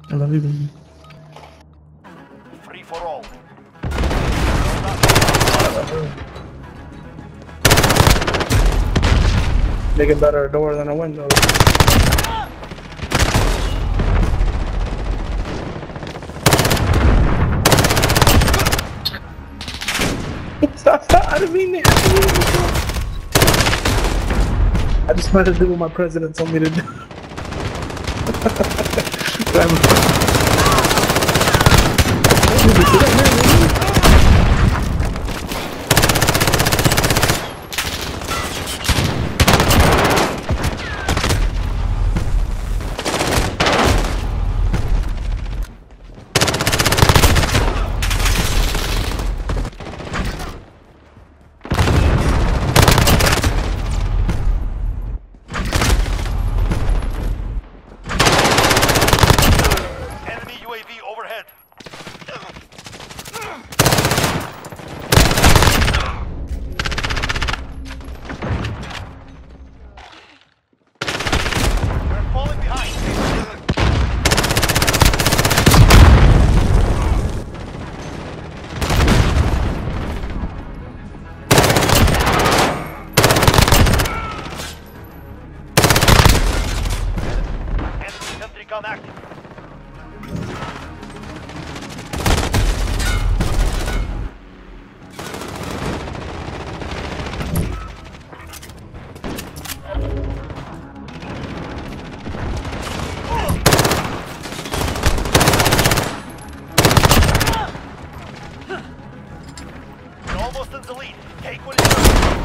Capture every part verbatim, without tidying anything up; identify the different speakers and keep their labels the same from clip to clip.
Speaker 1: I love you, baby.
Speaker 2: Free for all.
Speaker 1: Making better a door than a window. Stop, stop, I didn't mean it. I didn't mean it. I just wanted to do what my president told me to do.
Speaker 2: Gun active. You're almost in the lead. Take what is yours.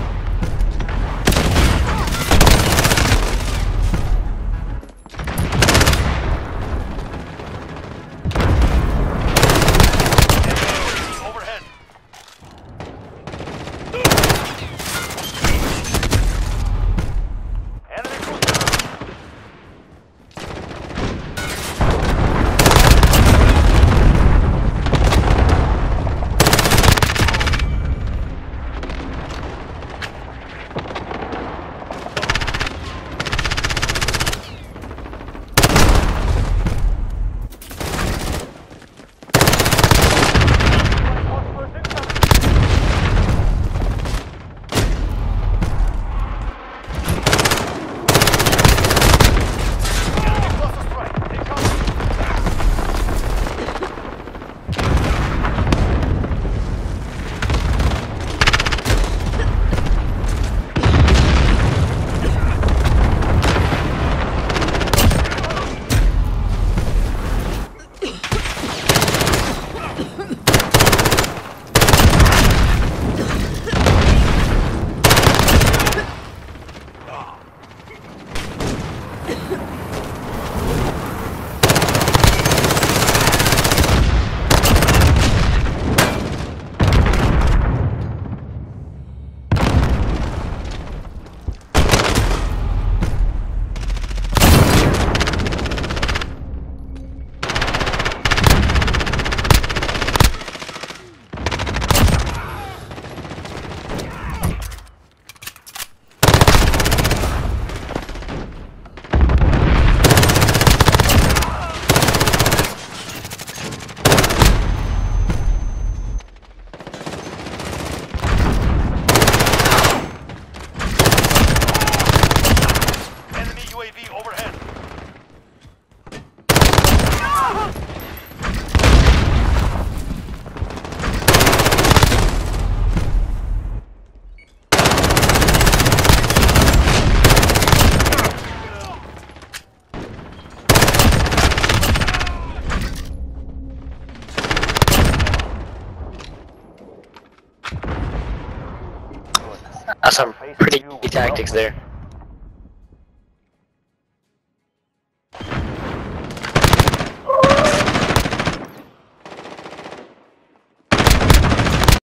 Speaker 3: That's some pretty tactics there.